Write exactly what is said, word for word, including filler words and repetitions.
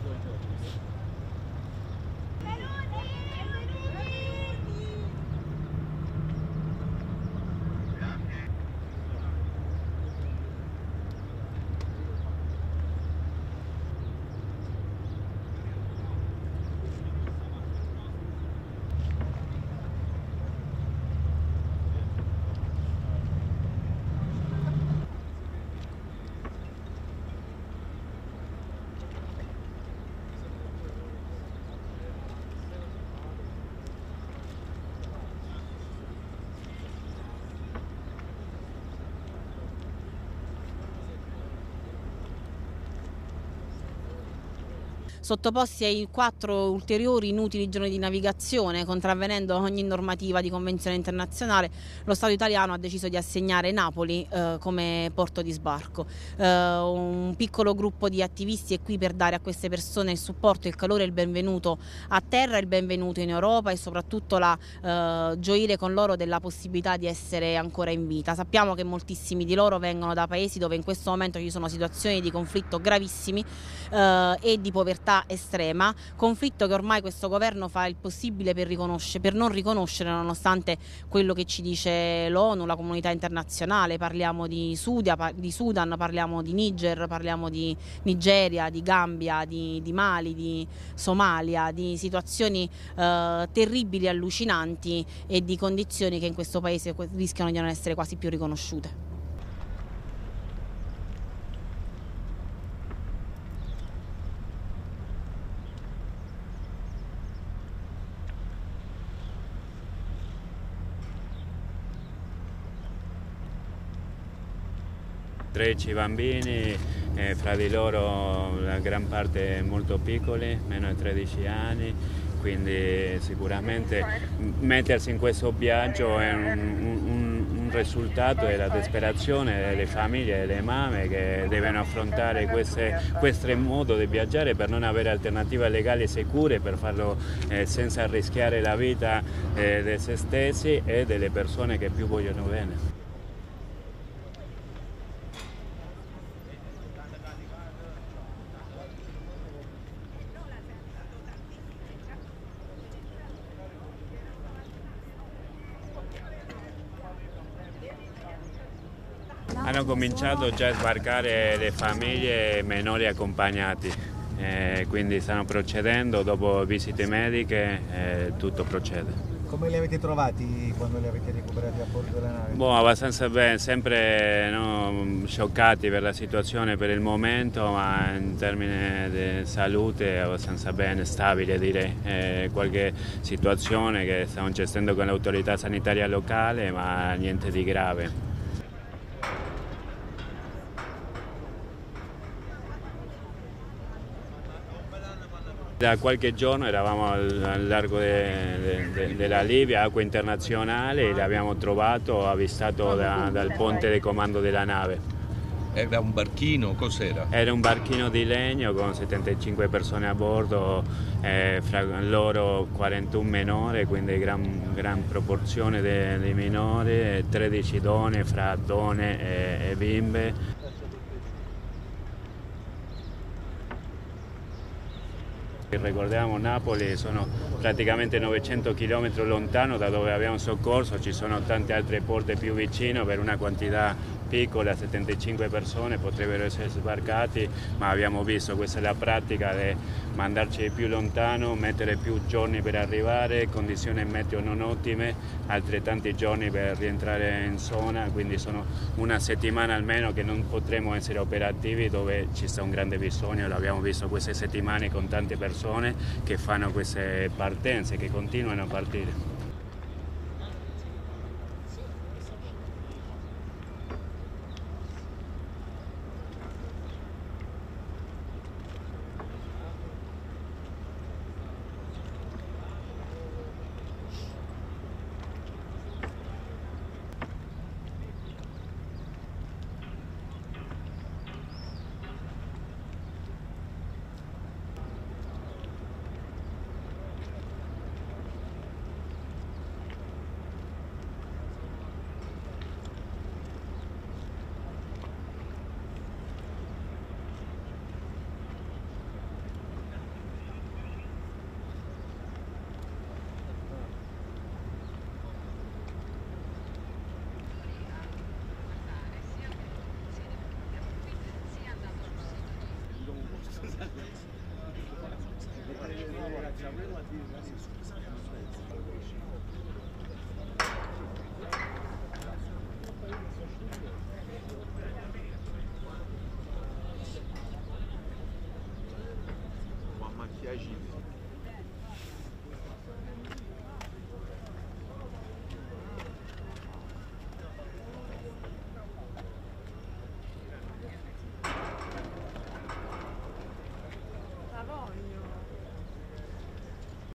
Sottoposti ai quattro ulteriori inutili giorni di navigazione, contravvenendo ogni normativa di convenzione internazionale, lo Stato italiano ha deciso di assegnare Napoli eh, come porto di sbarco. Eh, un piccolo gruppo di attivisti è qui per dare a queste persone il supporto, il calore e il benvenuto a terra, il benvenuto in Europa e soprattutto la eh, gioire con loro della possibilità di essere ancora in vita. Sappiamo che moltissimi di loro vengono da paesi dove in questo momento ci sono situazioni di conflitto gravissimi eh, e di povertà estrema, conflitto che ormai questo governo fa il possibile per, per non riconoscere, nonostante quello che ci dice l'ONU, la comunità internazionale. Parliamo di, Sudia, di Sudan, parliamo di Niger, parliamo di Nigeria, di Gambia, di, di Mali, di Somalia, di situazioni eh, terribili, allucinanti e di condizioni che in questo paese rischiano di non essere quasi più riconosciute. tredici bambini, eh, fra di loro la gran parte molto piccoli, meno di tredici anni, quindi sicuramente mettersi in questo viaggio è un, un, un risultato della disperazione delle famiglie e delle mamme che devono affrontare queste, questo modo di viaggiare per non avere alternative legali sicure, per farlo eh, senza rischiare la vita eh, di se stessi e delle persone che più vogliono bene. Hanno cominciato già a sbarcare le famiglie minori accompagnati, eh, quindi stanno procedendo, dopo visite mediche eh, tutto procede. Come li avete trovati quando li avete recuperati a bordo della nave? Boh, abbastanza bene, sempre no, scioccati per la situazione per il momento, ma in termini di salute abbastanza bene, stabile direi. Eh, qualche situazione che stiamo gestendo con l'autorità sanitaria locale, ma niente di grave. Da qualche giorno eravamo al, al largo de, de, de, della Libia, acqua internazionale, e l'abbiamo trovato avvistato da, dal ponte di comando della nave. Era un barchino? Cos'era? Era un barchino di legno con settantacinque persone a bordo, eh, fra loro quarantuno minori, quindi gran, gran proporzione di minori, tredici donne, fra donne e, e bimbe. Ricordiamo, Napoli sono praticamente novecento chilometri lontano da dove abbiamo soccorso, ci sono tante altre porte più vicino, per una quantità piccola, settantacinque persone potrebbero essere sbarcati, ma abbiamo visto, questa è la pratica di mandarci più lontano, mettere più giorni per arrivare, condizioni meteo non ottime, altrettanti giorni per rientrare in zona, quindi sono una settimana almeno che non potremo essere operativi, dove ci sta un grande bisogno. L'abbiamo visto queste settimane con tante persone che fanno queste partenze, che continuano a partire.